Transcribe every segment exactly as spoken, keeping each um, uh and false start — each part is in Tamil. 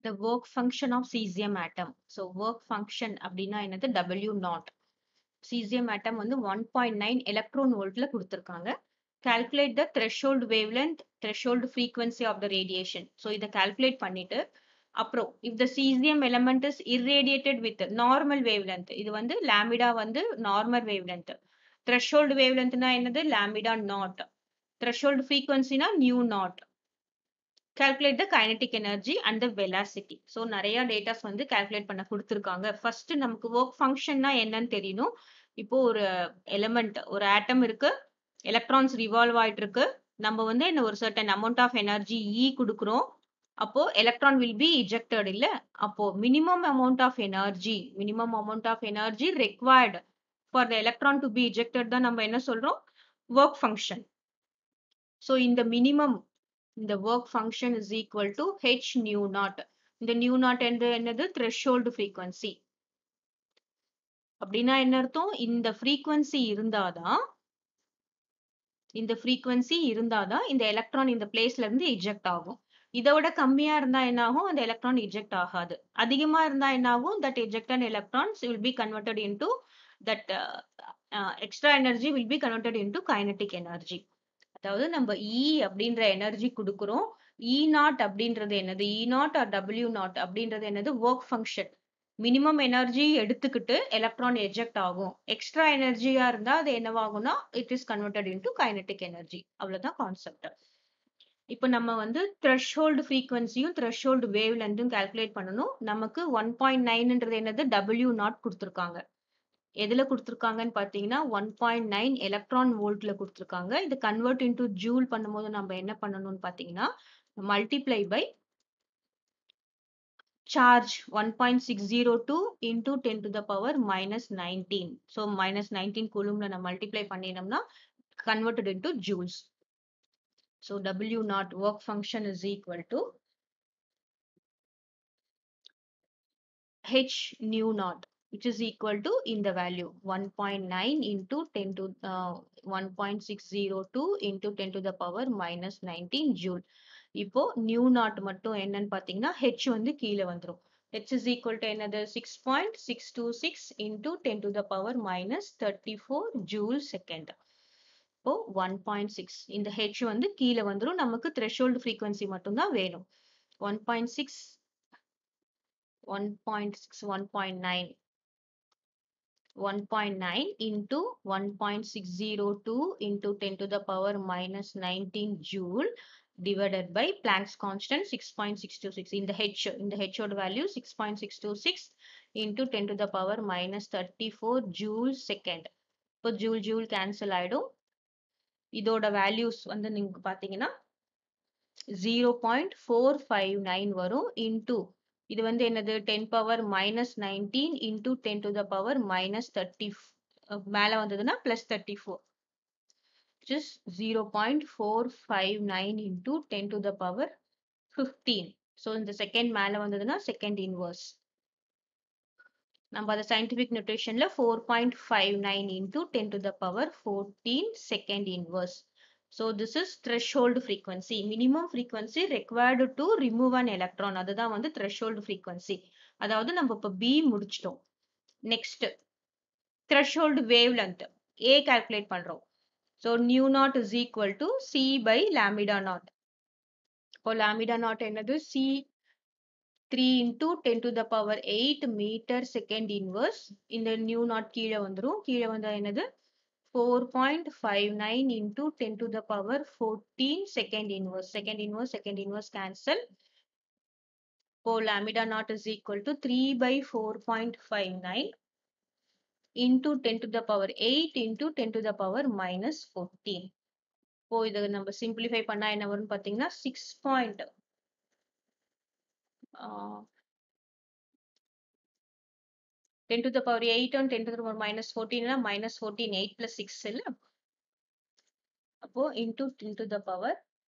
the work function of cesium atom. So work function அப்படின்னா என்னது W naught. cesium atom வந்து one point nine electron voltல கொடுத்திருக்காங்க. Calculate the threshold wavelength, threshold frequency of the radiation. So இத calculate பண்ணிட்டு அப்புறம் if the cesium element is irradiated with normal wavelength, இது வந்து lambda வந்து normal wavelength. Threshold wavelengthனா என்னது lambda naught. Threshold frequency na nu naught. Calculate the kinetic energy and the velocity. So நிறைய datas வந்து calculate பண்ண கொடுத்திருக்காங்க. First நமக்கு work function னா என்னன்னு தெரியணும். இப்போ ஒரு element, ஒரு atom இருக்கு, electrons revolve ஆயிட்டு இருக்கு. நம்ம வந்து என்ன ஒரு certain amount of energy E கொடுக்கிறோம். அப்போ electron will be ejected இல்ல? அப்போ minimum amount of energy, minimum amount of energy required for the electron to be ejected தான் நம்ம என்ன சொல்றோம்? Work function. So in the minimum, the work function is equal to h nu naught. இந்த nu naught என்று என்னது threshold frequency. அப்படின்னா என்ன அர்த்தம்? இந்த frequency இருந்தாதான் இந்த frequency இருந்தாதான் இந்த எலக்ட்ரான் இந்த பிளேஸ்ல இருந்து eject ஆகும். இதை விட கம்மியா இருந்தா என்ன ஆகும்? அந்த எலக்ட்ரான் eject ஆகாது. அதிகமா இருந்தா என்ன ஆகும்? That ejected electrons will be converted into that uh, uh, extra energy will be converted into kinetic energy. அதாவது நம்ம E அப்படின்ற எனர்ஜி கொடுக்கிறோம். E naught அப்படின்றது என்னது? E naught or W naught அப்படின்றது என்னது? work function. மினிமம் எனர்ஜி எடுத்துக்கிட்டு எலக்ட்ரான் எஜெக்ட் ஆகும். எக்ஸ்ட்ரா எனர்ஜியா இருந்தா அது என்னவாகும்னா it is converted into kinetic energy. அவ்வளவுதான் கான்செப்ட். இப்போ நம்ம வந்து த்ரெஷ்ஹோல்டு ஃப்ரீக்வன்சியும் த்ரெஷ்ஹோல்டு வேவ் லென்த்தும் கால்குலேட் பண்ணணும். நமக்கு ஒன் பாயிண்ட் நைன்ன்றது என்னது? W naught கொடுத்துருக்காங்க. எதுல கொடுத்திருக்காங்கன்னு பாத்தீங்கன்னா one point nine எலக்ட்ரான் வோல்ட்ல கொடுத்திருக்காங்க. இது கன்வெர்ட் இன்டு ஜூல் பண்ணும்போது நம்ம என்ன பண்ணணும்னு பாத்தீங்கன்னா multiply by charge one point six zero two into ten to the power minus nineteen. So minus nineteen கூலும்ல நம்ம மல்டிப்ளை பண்ணினோம்னா converted into joules. So W naught work function is equal to h nu naught, which is equal to in the value one point nine into ten to uh, one point six zero two into ten to the power minus nineteen joule. இப்போ nu naught மட்டும் என்னன்னு பாத்தீங்கன்னா h வந்து கீழே வந்துரும். h is equal to என்னது? six point six two six into ten to the power minus thirty-four joule second. இப்போ one point six இந்த h வந்து கீழே வந்துரும். நமக்கு threshold frequency மட்டும் தான் வேணும். one point six one point six one point nine one point nine into one point six zero two into ten to the power minus nineteen joule divided by Planck's constant six point six two six. In the h, in the h value six point six two six into ten to the power minus thirty-four joule second. இப்போ joule joule cancel ஆயிடும். இதோட values வந்து நீங்க பாத்தீங்கன்னா zero point four five nine வரும் into இது வந்து என்னது? ten power minus nineteen into ten to the power minus thirty மேல வந்ததுன்னா plus thirty-four, which is zero point four five nine into ten to the power fifteen. So இந்த second மேல வந்ததுன்னா second inverse. நம்ம அத scientific notationல four point five nine into ten to the power fourteen second inverse. So this is threshold frequency. Minimum frequency required to remove an electron. அதுதான் வந்து threshold frequency. அதாவது நம்ம இப்ப B முடிச்சிட்டோம். Next, threshold wavelength. A calculate பண்றோம். So nu naught is equal to C by lambda naught. இப்போ lambda naught என்னது? C three into ten to the power eight meter second inverse. இந்த nu naught கீழே வந்துரும். கீழே வந்தா என்னது? four point five nine into ten to the power fourteen second inverse. Second inverse, second inverse cancel. So lambda naught is equal to three by four point five nine into ten to the power eight into ten to the power minus fourteen. இப்போ இதை நம்ம simplify பண்ணா என்ன வரும்னு பாத்தீங்கன்னா six point uh, ten to the power eight and ten to the power minus fourteen னா minus fourteen, eight plus six இல்ல? அப்போ into ten to the power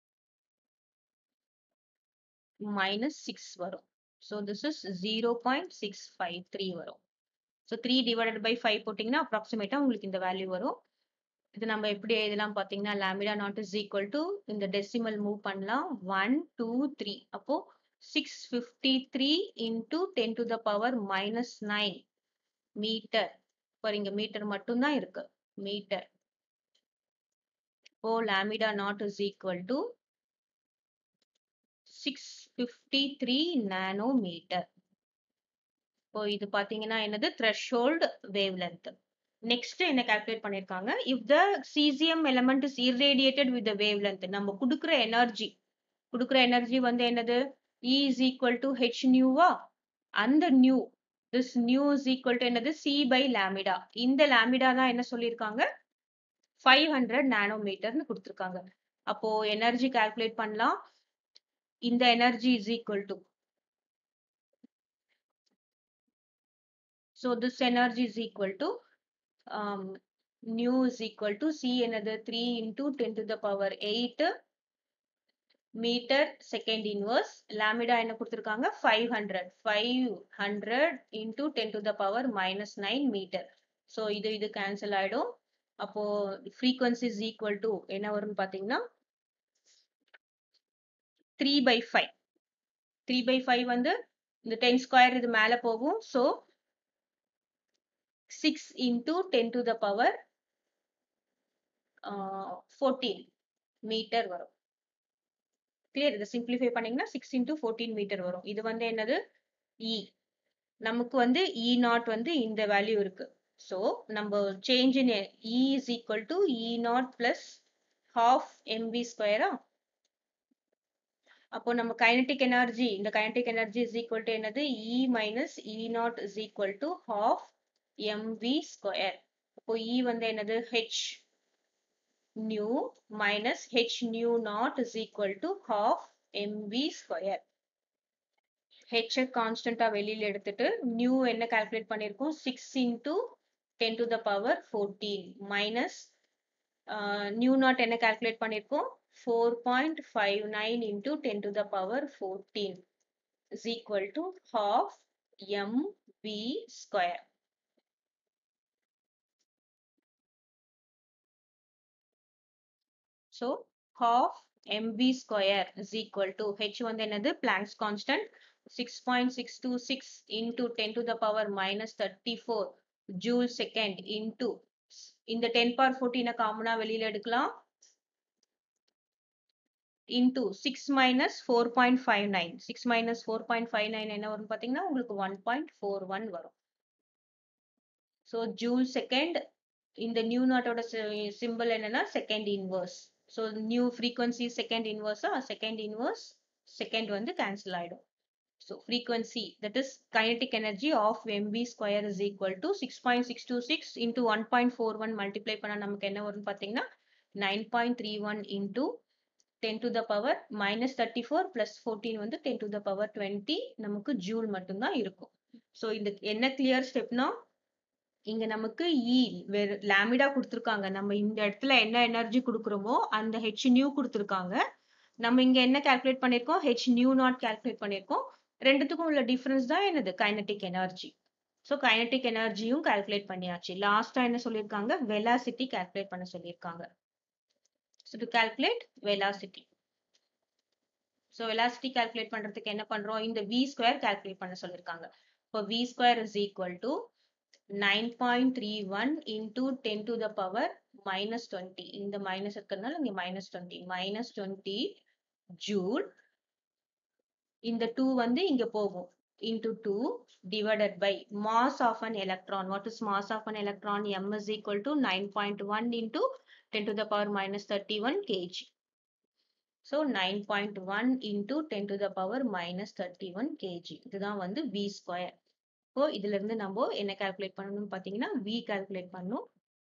minus six வரும். So this is zero point six five three வரும். So three divided by five போட்டீங்கன்னா approximate உங்களுக்கு இந்த வேல்யூ வரும். இது நம்ம எப்படி எழுதலாம் பாத்தீங்கன்னா lambda naught is equal to இந்த decimal move பண்ணலாம் one two three. அப்போ six fifty-three into ten to the power minus nine meter. இப்போ இங்க மீட்டர் மட்டும்தான் இருக்கு. மீட்டர். இப்போ lambda naught is equal to six fifty-three nanometer. இப்போ இது பாத்தீங்கன்னா என்னது threshold wavelength. நெக்ஸ்ட் என்ன கால்குலேட் பண்ணிருக்காங்க, if the cesium element is irradiated with the wavelength, நம்ம குடுக்குற எனர்ஜி குடுக்குற எனர்ஜி வந்து என்னது, E is equal to h nu வா, அந்த nu this nu is equal to என்னது, C by lambda. இந்த lambda தான் என்ன சொல்லிருக்காங்க, five hundred நானோமீட்டர்னு கொடுத்திருக்காங்க. அப்போ எனர்ஜி கால்குலேட் பண்ணலாம். இந்த energy is equal to, so this energy is equal to um, nu is equal to C என்னது three into ten to the power eight meter second inverse. lambda என்ன கொடுத்திருக்காங்க, five hundred. five hundred into ten to the power minus nine meter. So இது இது cancel ஆயிடும். அப்போ frequency is equal to என்ன வரும்னு பாத்தீங்கன்னா three by five. three by five வந்து இந்த ten square இது மேல போகும். So six into ten to the power uh, fourteen meter வரும். கிளியர்? இதை சிம்பிளிஃபை பண்ணீங்கன்னா six into fourteen மீட்டர் வரும். இது வந்து என்னது, E. நமக்கு வந்து E naught வந்து இந்த வேல்யூ இருக்கு. So நம்ம change in E is equal to E naught plus half mv square. அப்போ நம்ம kinetic energy, இந்த kinetic energy is equal to என்னது, E minus E naught is equal to half mv square. அப்போ E வந்து என்னது, h nu minus h nu naught is equal to half mv square. h கான்ஸ்டன்டா வெளியில எடுத்துட்டு nu என்ன கால்குலேட் பண்ணிருக்கோம், six into ten to the power fourteen minus uh, nu naught என்ன கால்குலேட் பண்ணிருக்கோம், four point five nine into ten to the power fourteen is equal to half mv square. So half mv square is equal to h வந்து என்னது, Planck's constant six point six two six into ten to the power minus thirty-four joule second into இந்த ten power fourteen காமனா வெளியில எடுக்கலாம் into six minus four point five nine. six minus four point five nine என்ன வரும் பாத்தீங்கன்னா உங்களுக்கு one point four one வரும். So joule second, இந்த nu naught ஓட symbol என்னன்னா second inverse. So new frequency second inverse, second inverse second வந்து cancel ஆயிடும். So frequency, that is kinetic energy of mv square is equal to six point six two six into one point four one multiply பண்ணா நமக்கு என்ன வரும் பாத்தீங்கன்னா nine point three one into ten to the power minus thirty-four plus fourteen வந்து ten to the power twenty நமக்கு ஜூல் மட்டும்தான் இருக்கும். So இந்த என்ன clear stepனா, இங்க நமக்கு E வேற lambda கொடுத்திருக்காங்க. நம்ம இந்த இடத்துல என்ன எனர்ஜி கொடுக்குறோமோ அந்த h nu கொடுத்திருக்காங்க. நம்ம இங்க என்ன கால்குலேட் பண்ணிருக்கோம், h nu naught கால்குலேட் பண்ணிருக்கோம். ரெண்டுத்துக்கும் உள்ள டிஃபரன்ஸ் தான் என்னது, கைனடிக் எனர்ஜி. சோ கைனடிக் எனர்ஜியும் கால்குலேட் பண்ணியாச்சு. லாஸ்டா என்ன சொல்லிருக்காங்க, வெலாசிட்டி கால்குலேட் பண்ண சொல்லிருக்காங்க. So to calculate velocity. So velocity calculate பண்றதுக்கு என்ன பண்றோம், இந்த v square calculate பண்ண சொல்லிருக்காங்க. இப்போ v square is equal to nine point three one into ten to the power minus twenty. இந்த minus இருக்கிறதுனால இங்க minus twenty. minus twenty joule. இந்த two வந்து இங்க போகும். into two divided by mass of an electron. What is mass of an electron? M is equal to nine point one into ten to the power minus thirty-one kilograms. So nine point one into ten to the power minus thirty-one kilograms. இதுதான் வந்து v square. இப்போ இதுல இருந்து நம்ம என்ன கால்குலேட் பண்ணணும்னு பாத்தீங்கன்னா v கால்குலேட் பண்ணணும்.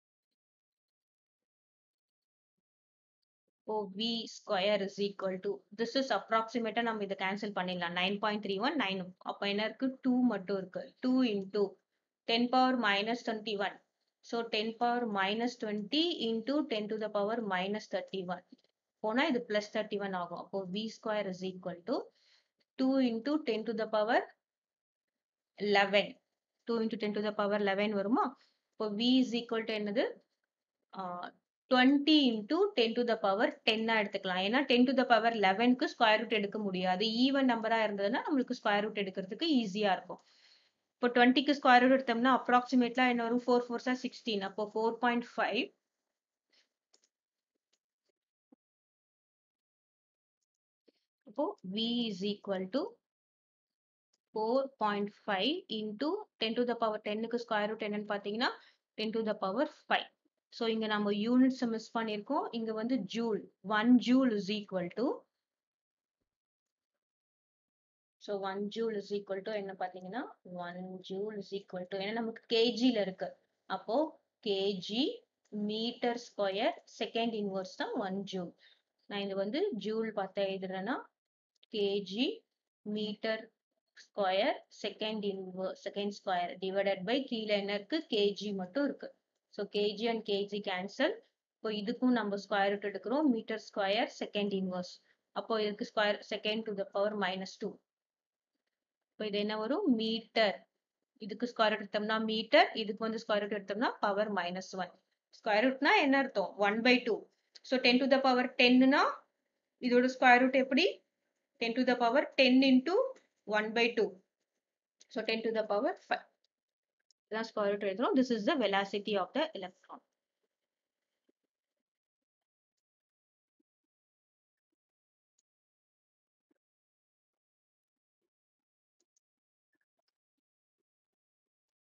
இப்போ v square is equal to, this is approximate, நம்ம இதை கேன்சல் பண்ணிடலாம். nine point three one nine. அப்ப என்ன இருக்கு, two மட்டும் இருக்கு. two into ten power minus twenty-one. So ten power minus twenty into ten to the power minus thirty-one. போனா இது plus thirty-one ஆகும். அப்போ v square is equal to two into ten to the power eleven. two into ten to the power eleven வருமா? இப்போ v is equal to என்னது, twenty into ten to the power ten ஆ எடுத்துக்கலாம். ஏன்னா ten to the power eleven க்கு ஸ்கொயர் ரூட் எடுக்க முடியாது. ஈவன் நம்பரா இருந்ததுன்னா நம்மளுக்கு ஸ்கொயர் ரூட் எடுக்கிறதுக்கு ஈஸியா இருக்கும். இப்போ டுவெண்ட்டிக்கு ஸ்கொயர் ரூட் எடுத்தோம்னா அப்ராக்சிமேட்லா என்ன வரும்? ஃபோர் ஃபோர்ஸா சிக்ஸ்டீன். அப்போ ஃபோர் பாயிண்ட் ஃபைவ் அப்போ v is equal to four point five into ten to the power ten க்கு ஸ்கொயர் ரூட் என்னன்னு பாத்தீங்கன்னா ten to the power five. So இங்க நம்ம யூனிட்ஸ் மிஸ் பண்ணிருக்கோம். இங்க வந்து joule. one joule is equal to so one joule is equal to என்ன பாத்தீங்கன்னா one joule is equal to ஏன்னா நமக்கு kgல இருக்கு. அப்போ kg meter square second inverse தான் one joule. நான் இது வந்து ஜூல் பார்த்தா எழுதுறேன்னா kg meter square second inverse second square divided by கீழே என்ன இருக்கு? kg மட்டும் இருக்கு. So kg and kg cancel. இப்போ இதுக்கும் நம்ம ஸ்கொயர் ரூட் எடுக்கிறோம். Meter square second inverse. அப்போ இதுக்கு square second to the power minus two. இப்போ இது என்ன வரும்? மீட்டர். இதுக்கு ஸ்கொயர் ரூட் எடுத்தோம்னா மீட்டர், இதுக்கு வந்து ஸ்கொயர் ரூட் எடுத்தோம்னா பவர் மைனஸ் ஒன். ஸ்கொயர் ரூட்னா என்ன அர்த்தம்? One by two. So ten to the power டென்னா இதோட ஸ்கொயர் ரூட் எப்படி? ten to the power ten into one by two. So ten to the power five. That's square root. This is the velocity of the electron.